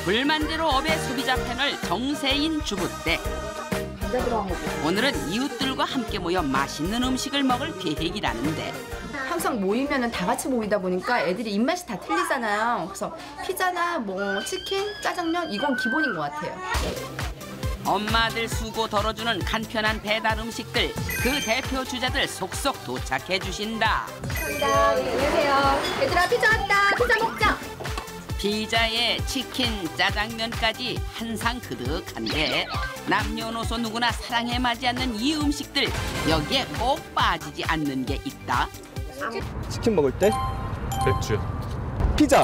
불만제로 업의 소비자 패널 정세인 주부대. 오늘은 이웃들과 함께 모여 맛있는 음식을 먹을 계획이라는데 항상 모이면은 다 같이 모이다 보니까 애들이 입맛이 다 틀리잖아요. 그래서 피자나 뭐 치킨, 짜장면 이건 기본인 것 같아요. 엄마들 수고 덜어주는 간편한 배달 음식들, 그 대표 주자들 속속 도착해 주신다. 감사합니다. 안녕하세요. 얘들아 피자 왔다. 피자 먹자. 피자에 치킨, 짜장면까지 한상 그득한데 남녀노소 누구나 사랑에 맞이하는 이 음식들, 여기에 꼭 빠지지 않는 게 있다. 치킨 먹을 때 맥주. 피자,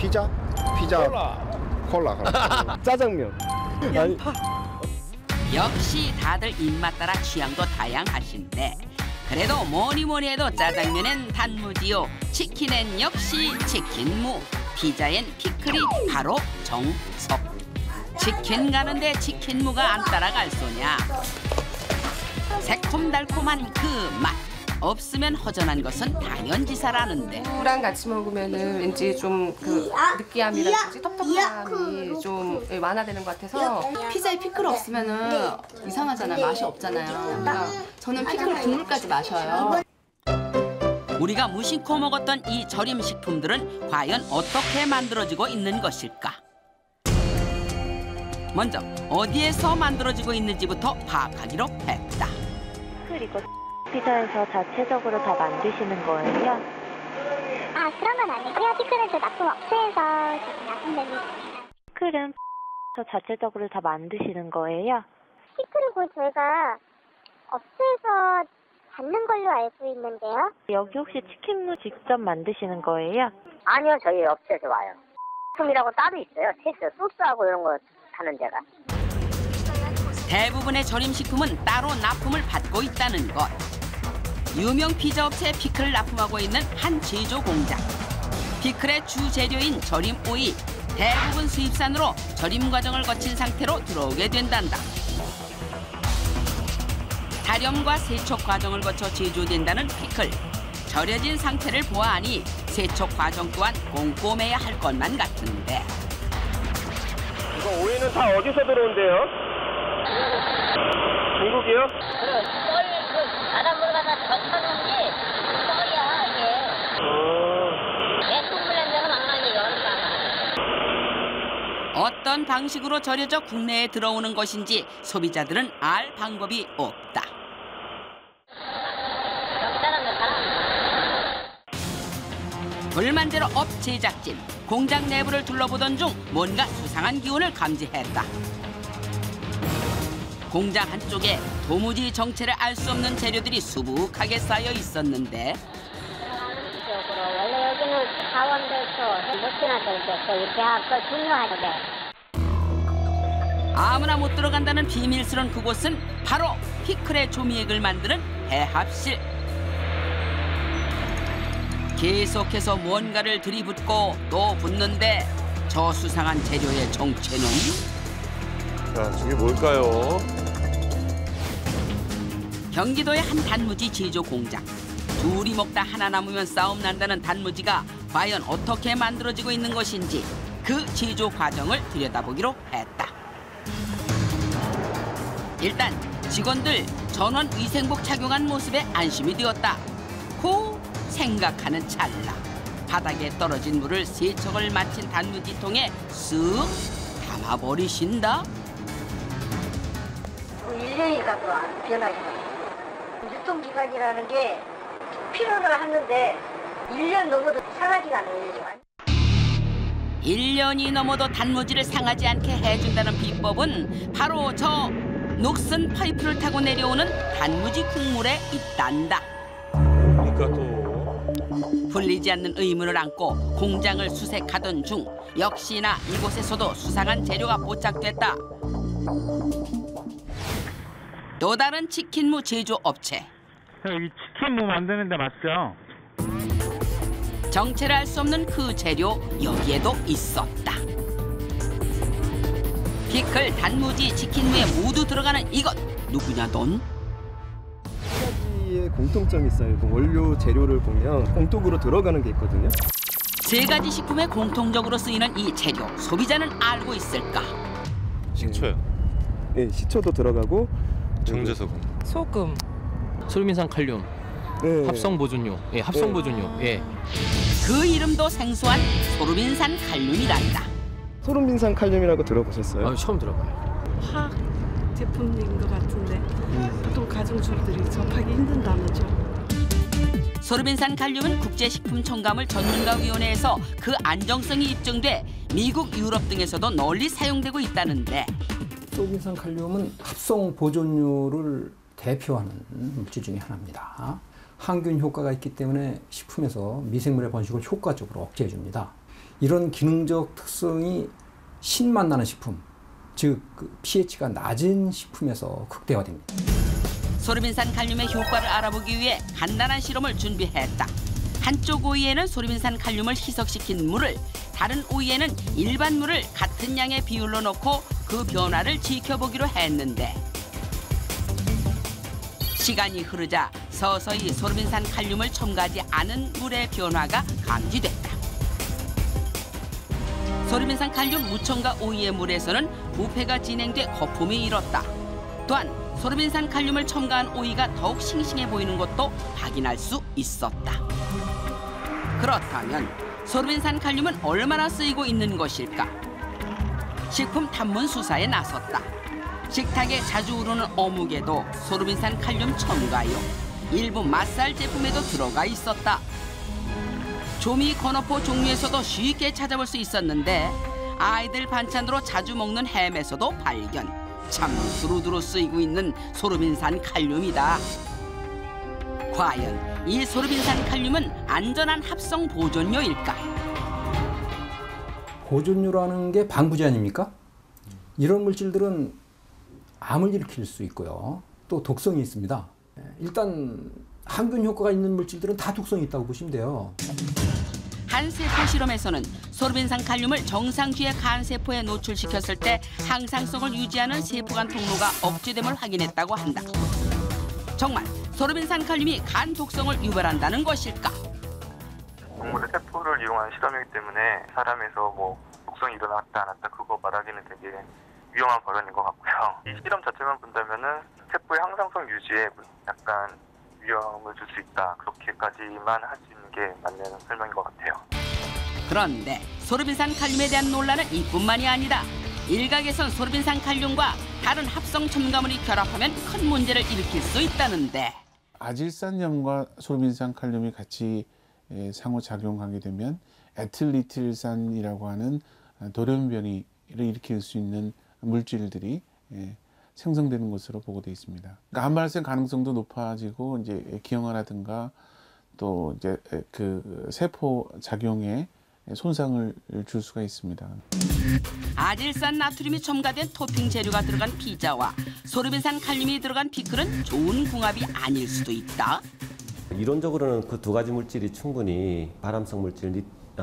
콜라. 짜장면. 아니, 역시 다들 입맛 따라 취향도 다양하신데 그래도 뭐니 해도 짜장면엔 단무지요, 치킨엔 역시 치킨무, 피자엔 피클이 바로 정석. 치킨 가는데 치킨무가 안 따라갈 소냐. 새콤달콤한 그 맛, 없으면 허전한 것은 당연지사라는데 무랑 같이 먹으면은 왠지 좀 그 느끼함이라든지 텁텁함이 좀 완화되는 것 같아서. 피자에 피클 없으면은 이상하잖아요. 맛이 없잖아요. 그러니까 저는 피클 국물까지 마셔요. 우리가 무심코 먹었던 이 절임 식품들은 과연 어떻게 만들어지고 있는 것일까? 먼저 어디에서 만들어지고 있는지부터 파악하기로 했다. 그리고 피자에서 자체적으로 다 만드시는 거예요? 아, 그런 건 아니고요. 피클은 저 납품 업체에서 지금 납품되고 있습니다. 피클은 저 자체적으로 다 만드시는 거예요? 피클은 그 저희가 업체에서 받는 걸로 알고 있는데요. 여기 혹시 치킨무 직접 만드시는 거예요? 아니요, 저희 업체에서 와요. 품이라고 따로 있어요. 채소, 소스하고 이런 거 하는 데가. 대부분의 절임식품은 따로 납품을 받고 있다는 것. 유명 피자 업체 피클을 납품하고 있는 한 제조 공장. 피클의 주 재료인 절임 오이, 대부분 수입산으로 절임 과정을 거친 상태로 들어오게 된단다. 다렴과 세척 과정을 거쳐 제조된다는 피클. 절여진 상태를 보아하니 세척 과정 또한 꼼꼼해야 할 것만 같은데. 이거 오이는 다 어디서 들어온대요? 중국이요? 바닷물 가다 젖혀놓은 게 썰이야, 이게. 내 똥물 냄새가 막 나게 열까. 어떤 방식으로 절여져 국내에 들어오는 것인지 소비자들은 알 방법이 없다. 불만제로 업 제작진, 공장 내부를 둘러보던 중 뭔가 수상한 기운을 감지했다. 공장 한쪽에 도무지 정체를 알 수 없는 재료들이 수북하게 쌓여 있었는데 원래 여기는 강원도에서 못지나서 저희 대학교 중요하는데. 아무나 못 들어간다는 비밀스러운 그곳은 바로 피클의 조미액을 만드는 해합실. 계속해서 뭔가를 들이붓고 또 붓는데 저 수상한 재료의 정체는? 자, 저게 뭘까요? 경기도의 한 단무지 제조 공장. 둘이 먹다 하나 남으면 싸움 난다는 단무지가 과연 어떻게 만들어지고 있는 것인지 그 제조 과정을 들여다보기로 했다. 일단 직원들 전원 위생복 착용한 모습에 안심이 되었다. 고 생각하는 찰나 바닥에 떨어진 물을 세척을 마친 단무지통에 쓱 담아버리신다. 1년이 가도 안 변하지. 유통기간이라는 게 필요를 하는데 1년 넘어도 상하지가 않아요. 1년이 넘어도 단무지를 상하지 않게 해준다는 비법은 바로 저 녹슨 파이프를 타고 내려오는 단무지 국물에 있단다. 그러니까 또 풀리지 않는 의문을 안고 공장을 수색하던 중 역시나 이곳에서도 수상한 재료가 포착됐다. 또 다른 치킨무 제조 업체. 여기 치킨무 만드는 데 맞죠? 정체를 알 수 없는 그 재료 여기에도 있었다. 피클, 단무지, 치킨무에 모두 들어가는 이것 누구냐 넌? 한 가지의 공통점이 있어요. 그 원료 재료를 보면 공통으로 들어가는 게 있거든요. 세 가지 식품에 공통적으로 쓰이는 이 재료, 소비자는 알고 있을까? 식초요. 네, 식초도 들어가고 정제소금. 소금, 소르빈산 칼륨, 네. 합성 보존료, 예, 합성 보존료, 예. 그 이름도 생소한 소르빈산 칼륨이란다. 소르빈산 칼륨이라고 들어보셨어요? 처음 들어봐요. 화학 제품인 것 같은데 보통 가정주부들이 접하기 힘든 단어죠. 소르빈산 칼륨은 국제식품첨가물 전문가위원회에서 그 안정성이 입증돼 미국, 유럽 등에서도 널리 사용되고 있다는데 소르빈산 칼륨은 합성 보존료를 대표하는 물질 중에 하나입니다. 항균 효과가 있기 때문에 식품에서 미생물의 번식을 효과적으로 억제해 줍니다. 이런 기능적 특성이 신맛 나는 식품, 즉 pH가 낮은 식품에서 극대화됩니다. 소르빈산 칼륨의 효과를 알아보기 위해 간단한 실험을 준비했다. 한쪽 오이에는 소르빈산 칼륨을 희석시킨 물을, 다른 오이에는 일반 물을 같은 양의 비율로 넣고 그 변화를 지켜보기로 했는데 시간이 흐르자 서서히 소르빈산 칼륨을 첨가하지 않은 물의 변화가 감지됐다. 소르빈산 칼륨 무첨가 오이의 물에서는 부패가 진행돼 거품이 일었다. 또한 소르빈산 칼륨을 첨가한 오이가 더욱 싱싱해 보이는 것도 확인할 수 있었다. 그렇다면 소르빈산 칼륨은 얼마나 쓰이고 있는 것일까? 식품 탐문 수사에 나섰다. 식탁에 자주 오르는 어묵에도 소르빈산 칼륨 첨가요. 일부 맛살 제품에도 들어가 있었다. 조미 건어포 종류에서도 쉽게 찾아볼 수 있었는데 아이들 반찬으로 자주 먹는 햄에서도 발견. 참 두루두루 쓰이고 있는 소르빈산 칼륨이다. 과연 이 소르빈산 칼륨은 안전한 합성 보존료일까? 보존료라는 게 방부제 아닙니까? 이런 물질들은 암을 일으킬 수 있고요. 또 독성이 있습니다. 일단 항균 효과가 있는 물질들은 다 독성이 있다고 보시면 돼요. 한 세포 실험에서는 소르빈산 칼륨을 정상주의 간 세포에 노출시켰을 때 항상성을 유지하는 세포간 통로가 억제됨을 확인했다고 한다. 정말 소르빈산 칼륨이 간 독성을 유발한다는 것일까? 동물의 세포를 이용한 실험이기 때문에 사람에서 뭐 독성이 일어났다 안 났다 그거 말하기는 되게 위험한 발언인 것 같고요. 이 실험 자체만 본다면은 세포의 항상성 유지에 약간 위험을 줄 수 있다. 그렇게까지만 할 수 있는 게 맞는 설명인 것 같아요. 그런데 소르빈산 칼륨에 대한 논란은 이뿐만이 아니다. 일각에선 소르빈산 칼륨과 다른 합성 첨가물이 결합하면 큰 문제를 일으킬 수 있다는데. 아질산염과 소르빈산 칼륨이 같이 상호작용하게 되면 에틸리틸산이라고 하는 돌연변이를 일으킬 수 있는 물질들이 생성되는 것으로 보고되어 있습니다. 그러니까 암 발생 가능성도 높아지고 이제 기형아라든가 또 이제 그 세포 작용에 손상을 줄 수가 있습니다. 아질산 나트륨이 첨가된 토핑 재료가 들어간 피자와 소르빈산 칼륨이 들어간 피클은 좋은 궁합이 아닐 수도 있다. 이론적으로는 그 두 가지 물질이 충분히 발암성 물질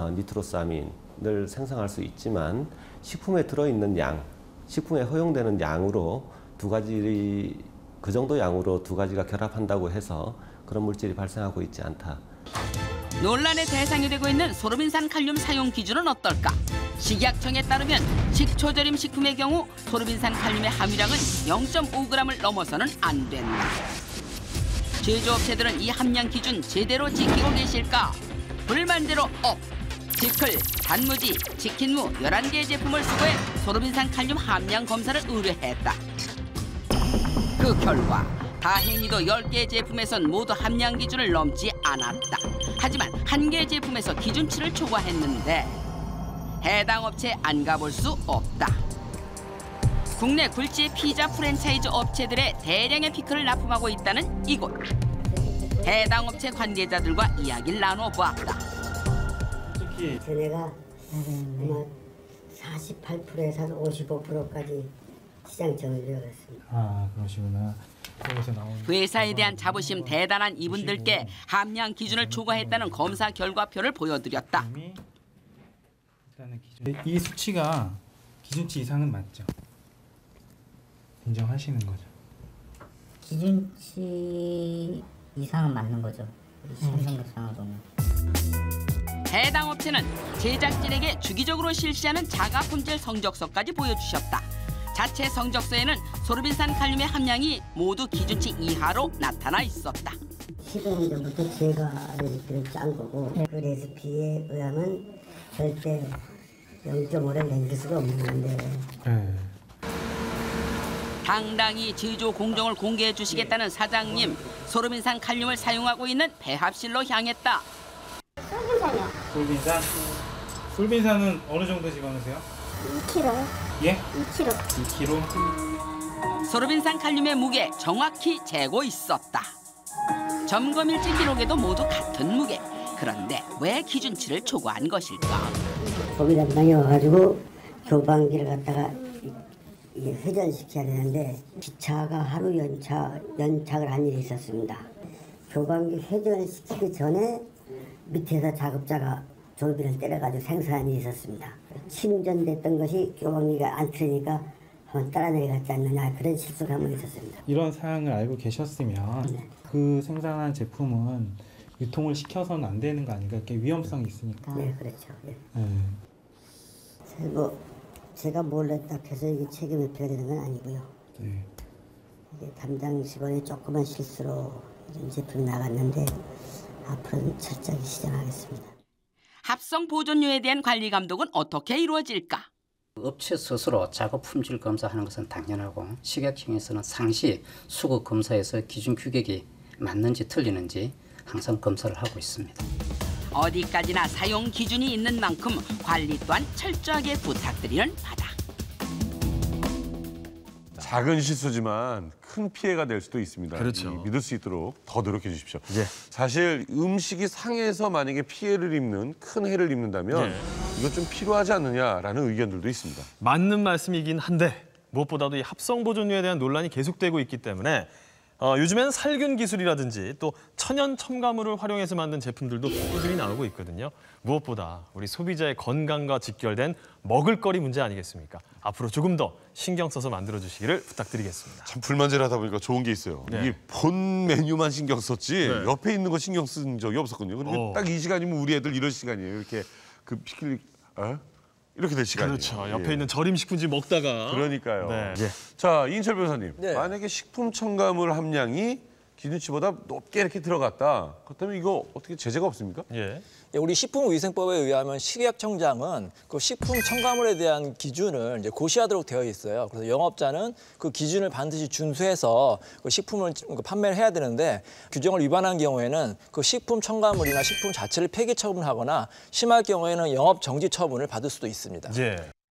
니트로사민을 생성할 수 있지만 식품에 들어있는 양, 식품에 허용되는 양으로 두 가지 그 정도 양으로 두 가지가 결합한다고 해서 그런 물질이 발생하고 있지 않다. 논란의 대상이 되고 있는 소르빈산 칼륨 사용 기준은 어떨까? 식약청에 따르면 식초절임 식품의 경우 소르빈산 칼륨의 함유량은 0.5g을 넘어서는 안 된다. 제조업체들은 이 함량 기준 제대로 지키고 계실까? 불만대로 업! 피클, 단무지, 치킨무 11개의 제품을 수거해 소르빈산 칼륨 함량 검사를 의뢰했다. 그 결과 다행히도 10개의 제품에선 모두 함량 기준을 넘지 않았다. 하지만 1개의 제품에서 기준치를 초과했는데 해당 업체에 안 가볼 수 없다. 국내 굴지 피자 프랜차이즈 업체들의 대량의 피클을 납품하고 있다는 이곳. 해당 업체 관계자들과 이야기를 나눠보았다. 전에가 아마 48%에서 한 55%까지 시장점을 이어갔습니다. 아, 그러시구나. 거기서 나온 회사에 대한 자부심 대단한 이분들께 함량 기준을 초과했다는 검사 결과표를 보여드렸다. 이 수치가 기준치 이상은 맞죠? 인정하시는 거죠? 기준치 이상은 맞는 거죠. 신성적상으로는. 해당 업체는 제작진에게 주기적으로 실시하는 자가 품질 성적서까지 보여주셨다. 자체 성적서에는 소르빈산 칼륨의 함량이 모두 기준치 이하로 나타나 있었다. 시도하기 전부터 제가 레시피를 짠 거고 그 레시피에 의하면 절대 0.5를 넘길 수가 없는데 당당히 제조 공정을 공개해 주시겠다는 사장님, 소르빈산 칼륨을 사용하고 있는 배합실로 향했다. 솔빈산이요. 솔빈산? 솔빈산은 어느 정도 집어넣으세요? 2kg요. 예? 2kg. 2kg? 소르빈산 칼륨의 무게 정확히 재고 있었다. 점검일지 기록에도 모두 같은 무게. 그런데 왜 기준치를 초과한 것일까? 거기 담당이 와가지고 교반기를 갖다가 회전시켜야 되는데 기차가 하루 연착을 한 일이 있었습니다. 교반기 회전시키기 전에 밑에서 작업자가 조비를 때려가지고 생산한 일이 있었습니다. 침전됐던 것이 교반기가 안 틀리니까 한번 따라 내려갔지 않느냐 그런 실수가 한번 있었습니다. 이런 사항을 알고 계셨으면 그 생산한 제품은 유통을 시켜서는 안 되는 거 아닌가? 이렇게 위험성이 있으니까. 네, 그렇죠. 뭐 제가 몰랐다 해서 이게 책임을 져야 되는 건 아니고요. 이게 담당 직원의 조그만 실수로 이런 제품이 나갔는데 앞으로는 철저히 시정하겠습니다. 합성 보존료에 대한 관리 감독은 어떻게 이루어질까? 업체 스스로 작업 품질 검사하는 것은 당연하고 식약청에서는 상시 수거 검사에서 기준 규격이 맞는지 틀리는지 항상 검사를 하고 있습니다. 어디까지나 사용 기준이 있는 만큼 관리 또한 철저하게 부탁드리는 바다. 작은 실수지만 큰 피해가 될 수도 있습니다. 그렇죠. 믿을 수 있도록 더 노력해 주십시오. 사실 음식이 상해서 만약에 피해를 입는, 큰 해를 입는다면 이거 좀 필요하지 않느냐라는 의견들도 있습니다. 맞는 말씀이긴 한데 무엇보다도 이 합성 보존료에 대한 논란이 계속되고 있기 때문에 요즘엔 살균 기술이라든지 또 천연 첨가물을 활용해서 만든 제품들도 꾸준히 나오고 있거든요. 무엇보다 우리 소비자의 건강과 직결된 먹을거리 문제 아니겠습니까? 앞으로 조금 더 신경 써서 만들어주시기를 부탁드리겠습니다. 참 불만제를 하다 보니까 좋은 게 있어요. 이게 본 메뉴만 신경 썼지 옆에 있는 거 신경 쓴 적이 없었거든요. 그런데 딱 이 시간이면 우리 애들 이런 시간이에요. 이렇게 그 피클 이렇게 될 시간이에요. 그렇죠. 옆에 있는 절임식품집 먹다가. 그러니까요. 자, 이인철 변호사님. 만약에 식품 첨가물 함량이 기준치보다 높게 이렇게 들어갔다. 그렇다면 이거 어떻게 제재가 없습니까? 우리 식품위생법에 의하면 식약청장은 그 식품 첨가물에 대한 기준을 이제 고시하도록 되어 있어요. 그래서 영업자는 그 기준을 반드시 준수해서 그 식품을 판매를 해야 되는데 규정을 위반한 경우에는 그 식품 첨가물이나 식품 자체를 폐기 처분하거나 심할 경우에는 영업 정지 처분을 받을 수도 있습니다.